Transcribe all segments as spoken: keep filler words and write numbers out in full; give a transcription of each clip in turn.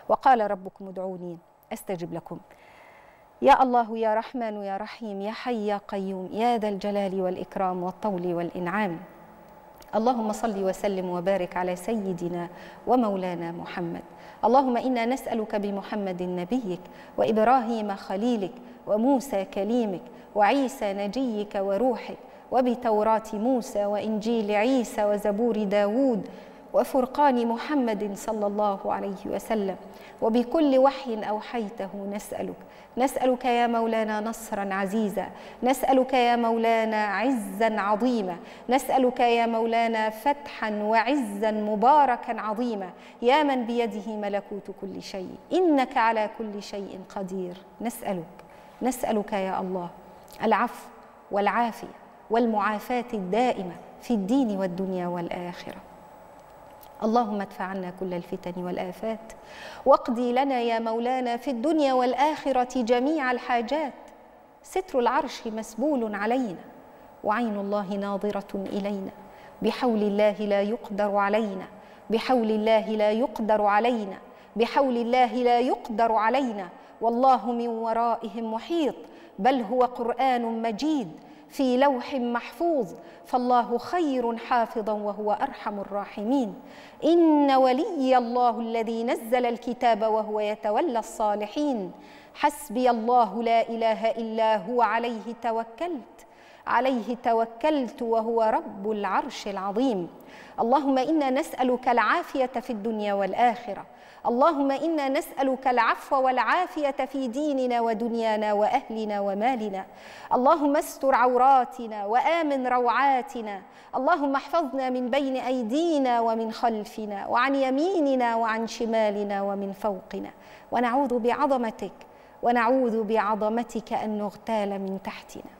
وقال ربكم ادعوني أستجب لكم. يا الله يا رحمن يا رحيم يا حي يا قيوم يا ذا الجلال والإكرام والطول والإنعام، اللهم صل وسلم وبارك على سيدنا ومولانا محمد. اللهم إنا نسألك بمحمد نبيك وإبراهيم خليلك وموسى كليمك وعيسى نجيك وروحك وبتوراة موسى وإنجيل عيسى وزبور داود وفرقان محمد صلى الله عليه وسلم وبكل وحي أوحيته نسألك. نسألك يا مولانا نصرا عزيزا، نسألك يا مولانا عزا عظيما، نسألك يا مولانا فتحا وعزا مباركا عظيما، يا من بيده ملكوت كل شيء إنك على كل شيء قدير. نسألك نسألك يا الله العفو والعافية والمعافاة الدائمة في الدين والدنيا والآخرة. اللهم ادفع عنا كل الفتن والآفات، واقضي لنا يا مولانا في الدنيا والآخرة جميع الحاجات. ستر العرش مسبول علينا وعين الله ناظرة إلينا، بحول الله لا يقدر علينا، بحول الله لا يقدر علينا، بحول الله لا يقدر علينا، والله من ورائهم محيط، بل هو قرآن مجيد في لوح محفوظ، فالله خير حافظا وهو أرحم الراحمين. إن ولي الله الذي نزل الكتاب وهو يتولى الصالحين، حسبي الله لا إله إلا هو عليه توكلت عليه توكلت وهو رب العرش العظيم. اللهم إنا نسألك العافية في الدنيا والآخرة، اللهم إنا نسألك العفو والعافية في ديننا ودنيانا وأهلنا ومالنا. اللهم استر عوراتنا وآمن روعاتنا، اللهم احفظنا من بين أيدينا ومن خلفنا وعن يميننا وعن شمالنا ومن فوقنا، ونعوذ بعظمتك ونعوذ بعظمتك أن نغتال من تحتنا.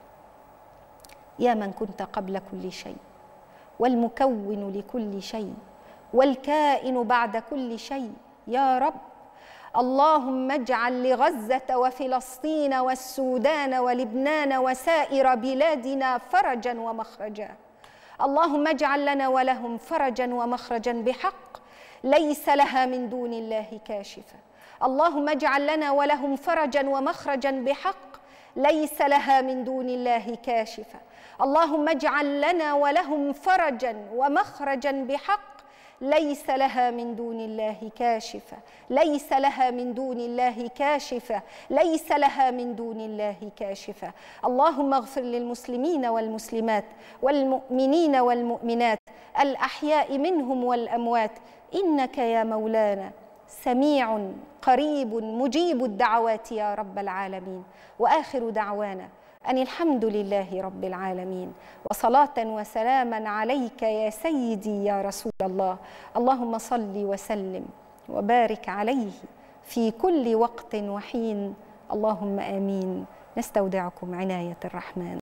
يا من كنت قبل كل شيء والمكون لكل شيء والكائن بعد كل شيء، يا رب اللهم اجعل لغزة وفلسطين والسودان ولبنان وسائر بلادنا فرجا ومخرجا. اللهم اجعل لنا ولهم فرجا ومخرجا بحق ليس لها من دون الله كاشفة. اللهم اجعل لنا ولهم فرجا ومخرجا بحق ليس لها من دون الله كاشفة. اللهم اجعل لنا ولهم فرجا ومخرجا بحق ليس لها من دون الله كاشفة، ليس لها من دون الله كاشفة، ليس لها من دون الله كاشفة. اللهم اغفر للمسلمين والمسلمات والمؤمنين والمؤمنات الأحياء منهم والأموات، إنك يا مولانا سميع قريب مجيب الدعوات يا رب العالمين. وآخر دعوانا أن الحمد لله رب العالمين، وصلاة وسلاما عليك يا سيدي يا رسول الله. اللهم صل وسلم وبارك عليه في كل وقت وحين، اللهم آمين. نستودعكم عناية الرحمن.